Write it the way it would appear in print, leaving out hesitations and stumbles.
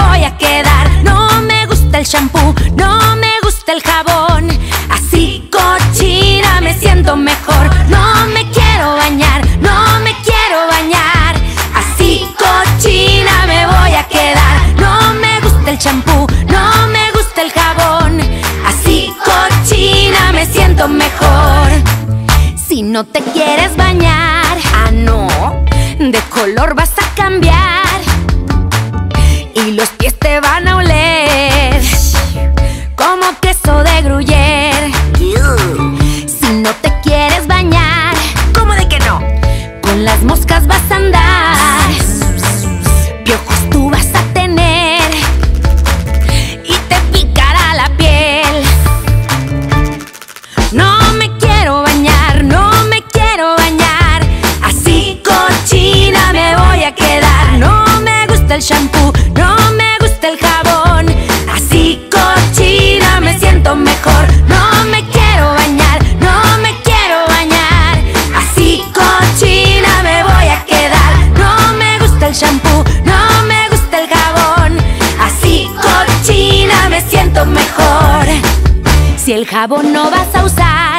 voy a quedar. No me gusta el shampoo, no me gusta el jabón. Así cochina me siento mejor. No me quiero bañar, no me quiero bañar. Así cochina me voy a quedar. No me gusta el shampoo, no me gusta el jabón. Así cochina me siento mejor. Si no te quieres bañar, ah no, de color vas a cambiar y los pies te van a oler como queso de gruyere. Si no te quieres bañar, ¿cómo de que no? Con las moscas vas a andar, piojos tú vas a tener y te picará la piel. No me quiero bañar, no me quiero bañar. Así cochina me voy a quedar. No me gusta el shampoo, no me gusta el jabón. Así cochina me siento mejor. No me quiero bañar, no me quiero bañar. Así cochina me voy a quedar. No me gusta el shampoo, no me gusta el jabón. Así cochina me siento mejor. Si el jabón no vas a usar,